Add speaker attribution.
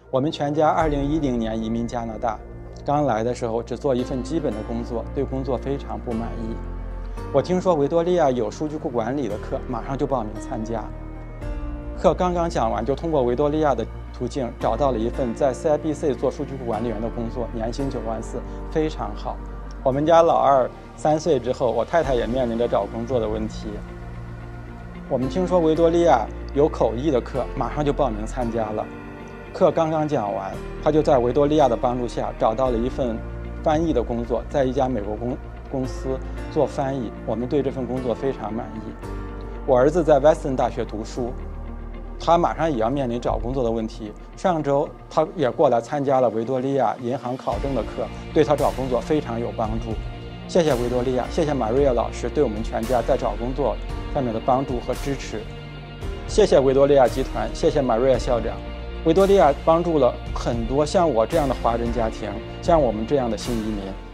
Speaker 1: 我们全家2010年移民加拿大，刚来的时候只做一份基本的工作，对工作非常不满意。我听说维多利亚有数据库管理的课，马上就报名参加。课刚刚讲完，就通过维多利亚的途径找到了一份在 CIBC 做数据库管理员的工作，年薪9万4，非常好。我们家老二3岁之后，我太太也面临着找工作的问题。我们听说维多利亚有口译的课，马上就报名参加了。课刚刚讲完，他就在维多利亚的帮助下找到了一份翻译的工作，在一家美国公司做翻译。我们对这份工作非常满意。我儿子在 Western 大学读书，他马上也要面临找工作的问题。上周他也过来参加了维多利亚银行考证的课，对他找工作非常有帮助。谢谢维多利亚，谢谢 Maria 老师对我们全家在找工作上面的帮助和支持。谢谢维多利亚集团，谢谢 Maria 校长。维多利亚帮助了很多像我这样的华人家庭，像我们这样的新移民。